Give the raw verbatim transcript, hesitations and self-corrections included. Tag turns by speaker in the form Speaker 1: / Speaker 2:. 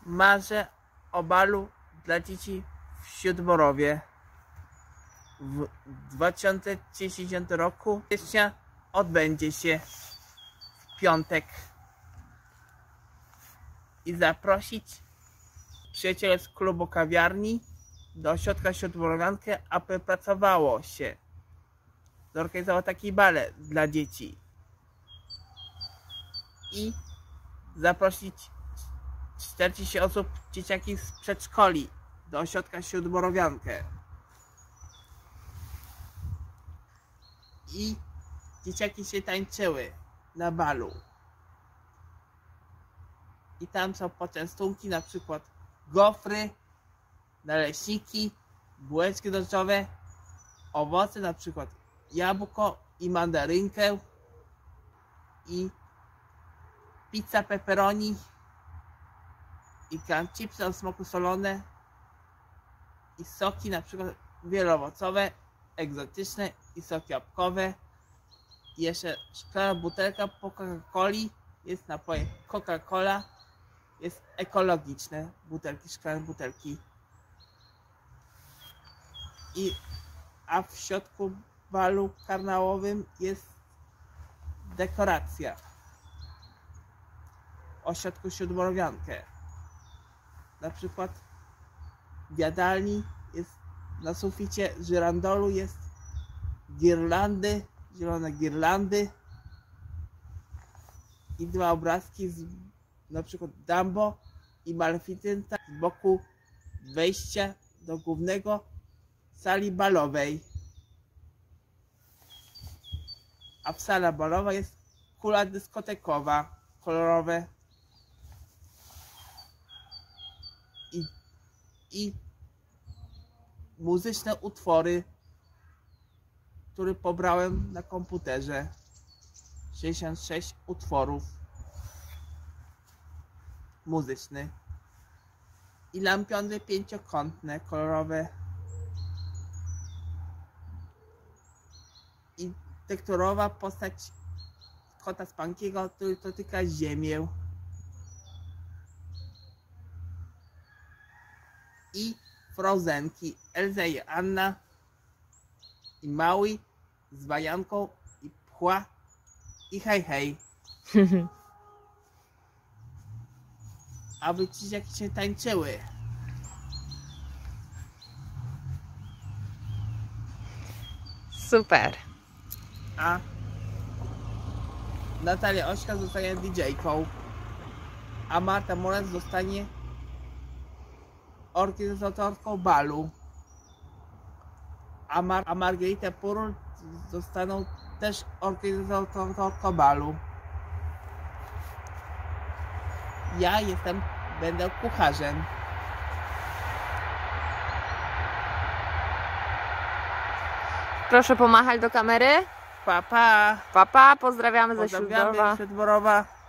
Speaker 1: Marzę o balu dla dzieci w Siódmorowie. W dwa tysiące dziesiątym roku stycznia odbędzie się w piątek. I zaprosić przyjacieli z klubu kawiarni do ośrodka Siódmorowiankę, aby pracowało się. Zorganizował taki bal dla dzieci. I zaprosić czterdzieści osób, dzieciaki z przedszkoli do ośrodka Siódmorowiankę. I dzieciaki się tańczyły na balu. I tam są poczęstunki, na przykład gofry, naleśniki, bułeczki drożdżowe, owoce, na przykład jabłko i mandarynkę, i pizza pepperoni, i chipsy o smaku solone, i soki, na przykład wieloowocowe, egzotyczne, i soki jabłkowe. I jeszcze szklana butelka po Coca-Coli, jest napoje Coca-Cola, jest ekologiczne butelki, szklane butelki. I a w środku balu karnałowym jest dekoracja w ośrodku Siódmorowiankę. Na przykład w jadalni jest na suficie żyrandolu jest girlandy, zielone girlandy i dwa obrazki z na przykład Dumbo i Maleficenta z boku wejścia do głównego sali balowej. A w sali balowej jest kula dyskotekowa, kolorowe. I, i muzyczne utwory, które pobrałem na komputerze. sześćdziesiąt sześć utworów muzycznych. I lampiony pięciokątne, kolorowe. I tekturowa postać kota Spankiego, który dotyka ziemię. I Frozenki, Elza i Anna, i Maui z Bajanką, i Pchła, i Hej Hej. Aby dzieciaki się tańczyły.
Speaker 2: Super.
Speaker 1: A Natalia Ośka zostanie didżejką, a Marta Morac zostanie organizatorką balu, a, Mar a Margarita Purul zostaną też organizatorką balu. Ja jestem, będę kucharzem.
Speaker 2: Proszę pomachać do kamery.
Speaker 1: Pa, pa.
Speaker 2: Pa, pa, pozdrawiamy ze
Speaker 1: Pozdrawiamy
Speaker 2: Siódmorowa.
Speaker 1: Siódmorowa.